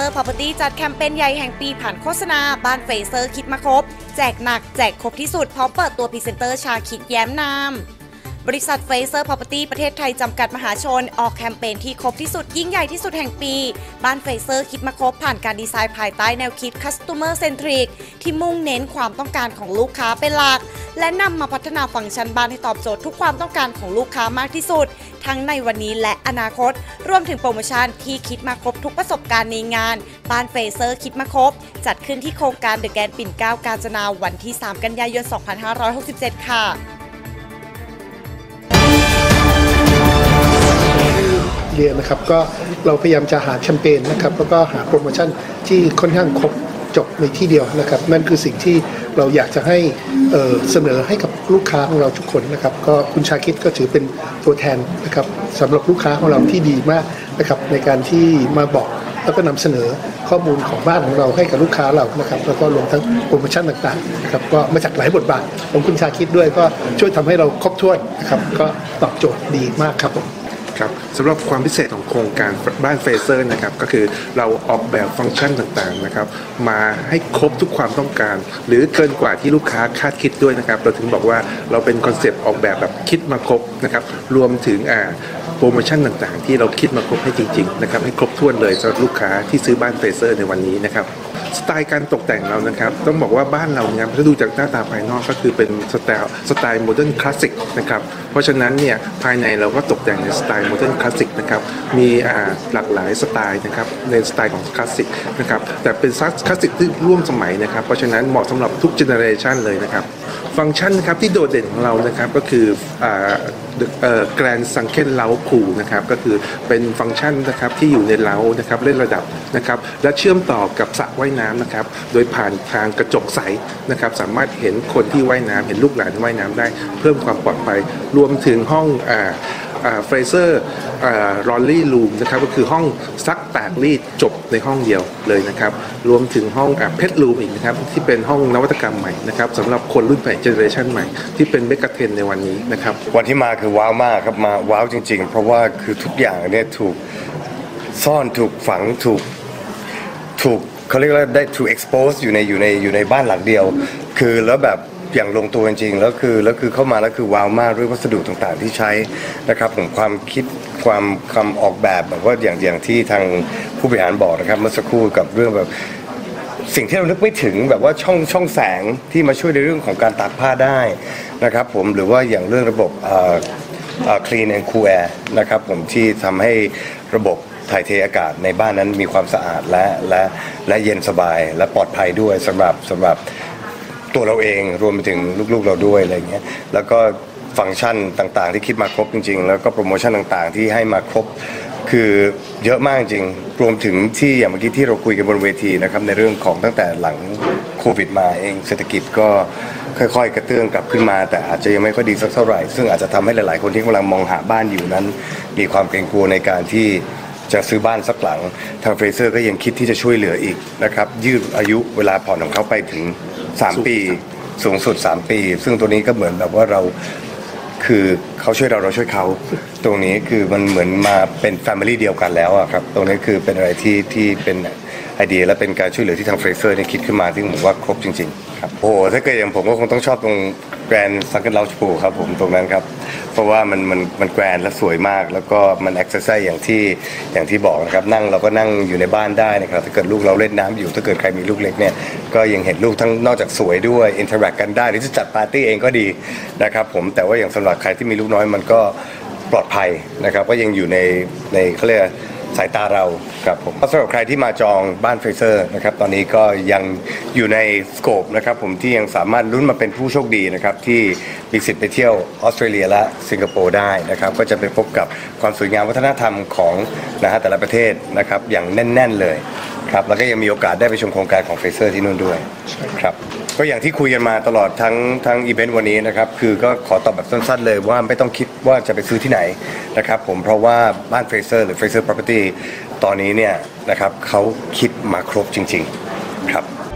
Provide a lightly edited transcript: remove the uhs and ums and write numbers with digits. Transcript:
Fraser Property จัดแคมเปญใหญ่แห่งปีผ่านโฆษณาบ้านเฟเซอร์คิดมาครบแจกหนักแจกครบที่สุดพร้อมเปิดตัวพรีเซนเตอร์ชาคิดแย้มนามบริษัท Fraser Property ประเทศไทยจำกัดมหาชนออกแคมเปญที่ครบที่สุดยิ่งใหญ่ที่สุดแห่งปีบ้าน Fraser คิดมาครบผ่านการดีไซน์ภายใต้แนวคิด Customer Centric ที่มุ่งเน้นความต้องการของลูกค้าเป็นหลักและนำมาพัฒนาฟังก์ชันบ้านให้ตอบโจทย์ทุกความต้องการของลูกค้ามากที่สุดทั้งในวันนี้และอนาคตรวมถึงโปรโมชั่นที่คิดมาครบทุกประสบการณ์ในงานบ้าน Fraser คิดมาครบจัดขึ้นที่โครงการเดอะแกรนด์ปิ่นเกล้ากาญจนาวันที่ 3 กันยายน 2567 ค่ะเรียนนะครับก็เราพยายามจะหาแคมเปญนะครับแล้วก็หาโปรโมชั่นที่ค่อนข้างครบจบในที่เดียวนะครับนั่นคือสิ่งที่เราอยากจะให้เสนอให้กับลูกค้าของเราทุกคนนะครับก็คุณชาคิดก็ถือเป็นตัวแทนนะครับสำหรับลูกค้าของเราที่ดีมากนะครับในการที่มาบอกแล้วก็นำเสนอข้อมูลของบ้านของเราให้กับลูกค้าเรานะครับแล้วก็รวมทั้งโปรโมชั่นต่างๆนะครับก็มาจากหลายบทบาทของคุณชาคิดด้วยก็ช่วยทำให้เราครบถ้วนนะครับก็ตอบโจทย์ดีมากครับผมครับสำหรับความพิเศษของโครงการบ้านเฟเซอร์นะครับก็คือเราออกแบบฟังก์ชันต่างๆนะครับมาให้ครบทุกความต้องการหรือเกินกว่าที่ลูกค้าคาดคิดด้วยนะครับเราถึงบอกว่าเราเป็นคอนเซปต์ออกแบบคิดมาครบนะครับรวมถึงโปรโมชั่นต่างๆที่เราคิดมาครบให้จริงๆนะครับให้ครบถ้วนเลยสำหรับลูกค้าที่ซื้อบ้านเฟเซอร์ในวันนี้นะครับสไตล์การตกแต่งเรานะครับต้องบอกว่าบ้านเราเนี่ยถ้าดูจากหน้าตาภายนอกก็คือเป็นสไตล์โมเดิร์นคลาสสิกนะครับเพราะฉะนั้นเนี่ยภายในเราก็ตกแต่งในสไตล์โมเดิร์นคลาสสิกนะครับมีหลากหลายสไตล์นะครับในสไตล์ของคลาสสิกนะครับแต่เป็นคลาสสิกที่ร่วมสมัยนะครับเพราะฉะนั้นเหมาะสำหรับทุกเจเนอเรชันเลยนะครับฟังก์ชันนะครับที่โดดเด่นของเรานะครับก็คือแกรนด์ซังเคนเล้าพูลนะครับก็คือเป็นฟังก์ชันนะครับที่อยู่ในเล้านะครับเล่นระดับนะครับและเชื่อมต่อกับสระว่ายน้ำนะครับโดยผ่านทางกระจกใสนะครับสามารถเห็นคนที่ว่ายน้ำเห็นลูกหลานว่ายน้ำได้เพิ่มความปลอดภัยรวมถึงห้องเฟเซอร์รอลลี่รูมนะครับก็คือห้องซักตากรีดจบในห้องเดียวเลยนะครับรวมถึงห้องเพทรูมอีกนะครับที่เป็นห้องนวัตกรรมใหม่นะครับสำหรับคนรุ่นใหม่เจเนอเรชันใหม่ที่เป็นเมกะเทรนด์ในวันนี้นะครับวันที่มาคือว้าวมากครับมาว้าวจริงๆเพราะว่าคือทุกอย่างเนี่ยถูกซ่อนถูกฝังถูกเขาเรียกว่าได้ถูก expose อยู่ในบ้านหลังเดียวคือแล้วแบบอย่างลงตัวจริงๆแล้วคือเข้ามาแล้วคือว้าวมากด้วยวัสดุต่างๆที่ใช้นะครับผมความคิดความออกแบบแบบว่าอย่างที่ทางผู้บริหารบอกนะครับเมื่อสักครู่กับเรื่องแบบสิ่งที่เรานึกไม่ถึงแบบว่าช่องแสงที่มาช่วยในเรื่องของการตากผ้าได้นะครับผมหรือว่าอย่างเรื่องระบบclean and cool air นะครับผมที่ทำให้ระบบถ่ายเทอากาศในบ้านนั้นมีความสะอาดและเย็นสบายและปลอดภัยด้วยสำหรับตัวเราเองรวมไปถึงลูกๆเราด้วยอะไรเงี้ยแล้วก็ฟังก์ชันต่างๆที่คิดมาครบจริงๆแล้วก็โปรโมชั่นต่างๆที่ให้มาครบคือเยอะมากจริงรวมถึงที่อย่างเมื่อกี้ที่เราคุยกันบนเวทีนะครับในเรื่องของตั้งแต่หลังโควิดมาเองเศรษฐกิจก็ค่อยๆกระเตื้องกลับขึ้นมาแต่อาจจะยังไม่ค่อยดีสักเท่าไหร่ซึ่งอาจจะทำให้หลายๆคนที่กำลังมองหาบ้านอยู่นั้นมีความเกรงกลัวในการที่จะซื้อบ้านสักหลังทางเฟเซอร์ก็ยังคิดที่จะช่วยเหลืออีกนะครับยืดอายุเวลาผ่อนของเขาไปถึง3 ปีสูงสุด3 ปีซึ่งตัวนี้ก็เหมือนแบบว่าเราคือเขาช่วยเราช่วยเขาตรงนี้คือมันเหมือนมาเป็นแฟมิลี่เดียวกันแล้วอะครับตรงนี้คือเป็นอะไรที่เป็นไอเดียและเป็นการช่วยเหลือที่ทางเฟเซอร์เนี่ยคิดขึ้นมาที่ผมว่าครบจริงๆครับโอ้ถ้าเกิดอย่างผมก็คงต้องชอบตรงแกรนด์ซังเกิลเลาพูลครับผมตรงนั้นครับเพราะว่ามันแกรนด์และสวยมากแล้วก็มันแอคเซสไซส์อย่างที่บอกนะครับนั่งเราก็นั่งอยู่ในบ้านได้นะครับถ้าเกิดลูกเราเล่นน้ำอยู่ถ้าเกิดใครมีลูกเล็กเนี่ยก็ยังเห็นลูกทั้งนอกจากสวยด้วยอินเทอร์แอคกันได้หรือจะจัดปาร์ตี้เองก็ดีนะครับผมแต่ว่าอย่างสำหรับใครที่มีลูกน้อยมันก็ปลอดภัยนะครับก็ยังอยู่ในเขาเรียกสายตาเราครับผมสำหรับใครที่มาจองบ้านเฟเซอร์นะครับตอนนี้ก็ยังอยู่ในสโคปนะครับผมที่ยังสามารถลุ้นมาเป็นผู้โชคดีนะครับที่มีสิทธิ์ไปเที่ยวออสเตรเลียและสิงคโปร์ได้นะครับก็จะไปพบกับความสวยงามวัฒนธรรมของแต่ละประเทศนะครับอย่างแน่นๆเลยครับแล้วก็ยังมีโอกาสได้ไปชมโครงการของเฟเซอร์ที่นู่นด้วยครับก็อย่างที่คุยกันมาตลอดทั้งอีเวนต์วันนี้นะครับคือก็ขอตอบแบบสั้นๆเลยว่าไม่ต้องคิดว่าจะไปซื้อที่ไหนนะครับผมเพราะว่าบ้านเฟเซอร์หรือ Fraser Property ตอนนี้เนี่ยนะครับเขาคิดมาครบจริงๆครับ